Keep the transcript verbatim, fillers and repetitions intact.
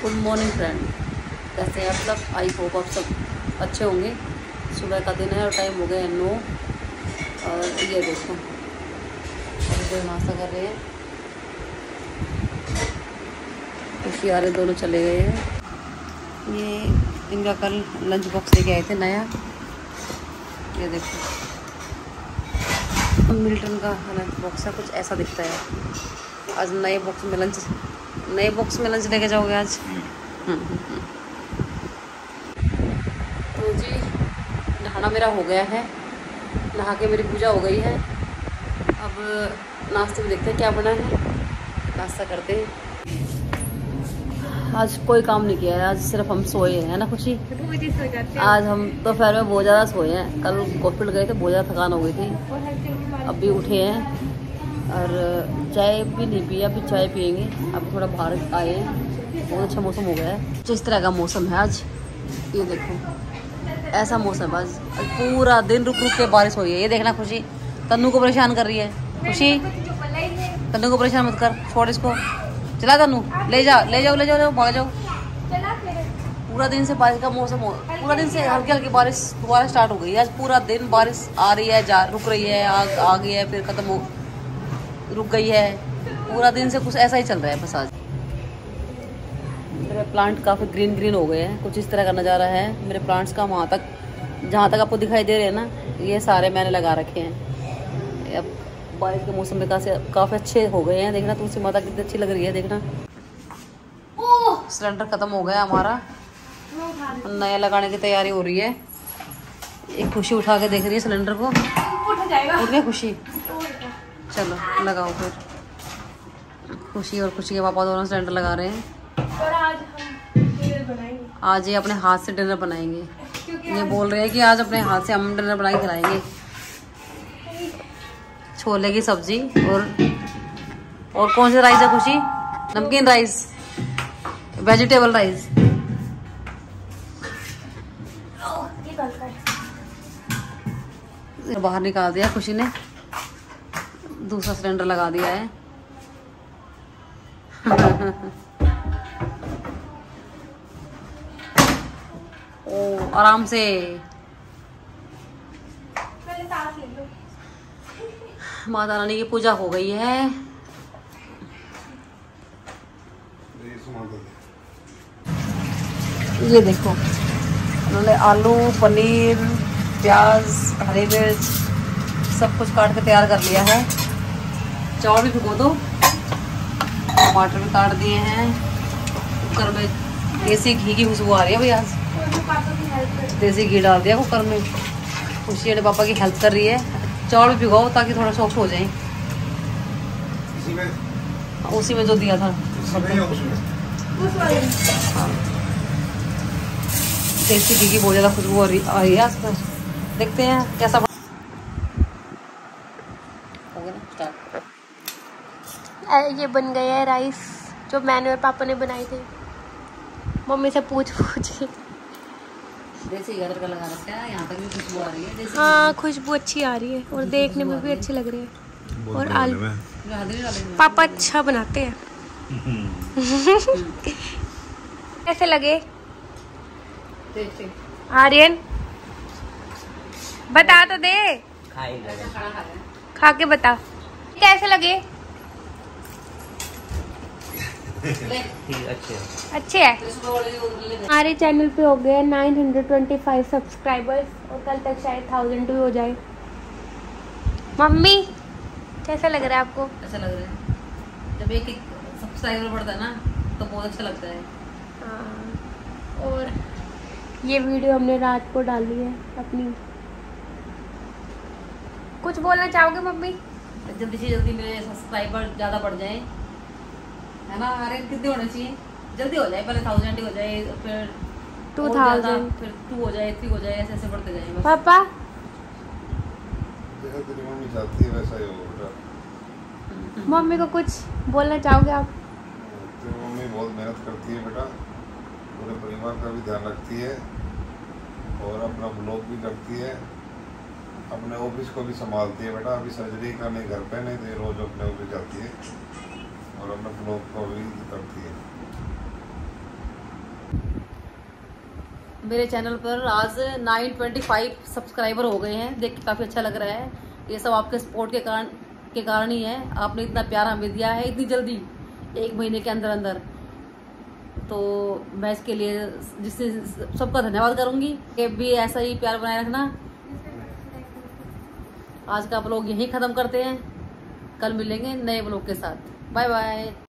Good morning friend, कैसे हैं आप सब। आई होप आप सब अच्छे होंगे। सुबह का दिन है और टाइम हो गया है नौ। और ये देखो अभी जो नाश्ता कर रहे हैं, खुशी आ रहे दोनों चले गए हैं। ये इनका कल लंच बॉक्स लेके आए थे नया। ये देखो मिल्टन का लंच बॉक्स है, कुछ ऐसा दिखता है। आज नए बॉक्स में लंच नए बॉक्स में लंच लेके जाओगे आज। तो जी नहाना मेरा हो गया है, नहा के मेरी पूजा हो गई है। अब नाश्ते में देखते हैं क्या बना है, नाश्ता करते हैं। आज कोई काम नहीं किया है, आज सिर्फ हम सोए हैं ना खुशी। आज हम दोपहर में बहुत ज़्यादा सोए हैं। कल हॉस्पिटल गए थे, बहुत ज़्यादा थकान हो गई थी। अब भी उठे हैं और चाय भी नहीं पी, अभी चाय पियेंगे। अब थोड़ा बाहर आए हैं, बहुत अच्छा मौसम हो गया है। जिस तरह का मौसम है आज, ये देखो ऐसा मौसम आज, आज पूरा दिन रुक रुक के बारिश हो रही है। ये देखना खुशी तन्नू को परेशान कर रही है। खुशी तन्नू को परेशान मत कर, छोड़ इसको। चला तन्नू, ले जा ले जाओ ले जाओ भाग जाओ। पूरा दिन से बारिश का मौसम हो, पूरा दिन से हल्की हल्की बारिश दोबारा स्टार्ट हो गई है। आज पूरा दिन बारिश आ रही है, जा रुक रही है, आ, आ गई है, फिर खत्म हो रुक गई है। पूरा दिन से कुछ ऐसा ही चल रहा है बस। आज मेरे प्लांट काफ़ी ग्रीन ग्रीन हो गए हैं, कुछ इस तरह का नज़ारा है मेरे प्लांट्स का। वहाँ तक जहाँ तक आपको दिखाई दे रहे हैं ना, ये सारे मैंने लगा रखे हैं। अब बारिश के मौसम में काफ़ी काफ़ी अच्छे हो गए हैं। देखना तुलसी माता कितनी अच्छी लग रही है। देखना सिलेंडर ख़त्म हो गया हमारा, नया लगाने की तैयारी हो रही है। एक खुशी उठा के देख रही है सिलेंडर को। उठ गया खुशी, चलो लगाओ फिर। खुशी और खुशी के पापा दोनों सिलेंडर लगा रहे हैं। और आज हम डिनर बनाएंगे। आज ये अपने हाथ से डिनर बनाएंगे। ये बोल रहे हैं कि आज अपने हाथ से हम डिनर बना के खिलाएंगे। छोले की सब्जी और और कौन सा राइस है खुशी? नमकीन राइस, वेजिटेबल राइस। बाहर निकाल दिया खुशी ने, दूसरा सिलेंडर लगा दिया है। ओ आराम से माता रानी की पूजा हो गई है। ये देखो उन्होंने आलू, पनीर, प्याज, हरी मिर्च सब कुछ काट के तैयार कर लिया है। चावल भी भिगो दो, टमाटर भी काट दिए हैं। कुकर में देसी घी की खुशबू आ रही है भाई। आज देसी घी डाल दिया कुकर में। खुशी अपने पापा की हेल्प कर रही है। चावल भी भिगो ताकि थोड़ा सॉफ्ट हो जाए। उसी में उसी में जो दिया था देसी घी की बहुत ज़्यादा खुशबू आ रही है आज पर। देखते हैं कैसा हो गया ना स्टार्ट। ये बन गया है राइस जो मैंने और पापा ने बनाए थे। मम्मी से पूछ पूछ के देसी घी का लगा रखा है। यहाँ तक भी खुशबू आ रही है देसी। हाँ खुशबू अच्छी आ रही है और देखने में भी अच्छे लग रहे हैं। और आलू पापा अच्छा बनाते हैं। कैसे लगे आर्यन? बता तो दे, खा के बता कैसे लगे। अच्छे अच्छे है। हमारे चैनल पे हो गए nine hundred twenty five subscribers और कल तक शायद थाउजेंड टू हो जाए। मम्मी कैसा लग रहा है आपको? ऐसा लग रहा है जब एक एक सब्सक्राइबर बढ़ता है ना तो बहुत अच्छा लगता है। हाँ, और ये वीडियो हमने रात को डाली है अपनी। कुछ बोलना चाहोगे मम्मी? जल्दी से जल्दी मेरे सब्सक्राइबर ज़्यादा बढ़ जाए, है ना। अरे कितने होने चाहिए, जल्दी हो जाए। पहले थाउजेंड हो जाए, फिर टू थाउजेंड, फिर टू हो जाए, थ्री हो जाए, ऐसे ऐसे बढ़ते जाए। पापा मम्मी चाहती है वैसा ही होगा। मम्मी को कुछ बोलना चाहोगे आप? तो मम्मी बहुत मेहनत करती है बेटा, पूरे परिवार का भी ध्यान रखती है और अपना ब्लॉग भी करती है, अपने ऑफिस को भी संभालती है बेटा। अभी सर्जरी करने घर पे नहीं तो रोज अपने ऑफिस जाती है और अपने ब्लॉग को भी करती है। मेरे चैनल पर आज नौ सौ पच्चीस सब्सक्राइबर हो गए हैं। देख के काफ़ी अच्छा लग रहा है। ये सब आपके सपोर्ट के कारण के कारण ही है। आपने इतना प्यार हमें दिया है इतनी जल्दी, एक महीने के अंदर अंदर। तो मैं इसके लिए जिससे सबका धन्यवाद करूँगी कि भी ऐसा ही प्यार बनाए रखना। आज का ब्लॉग यहीं ख़त्म करते हैं, कल मिलेंगे नए ब्लॉग के साथ। Bye bye.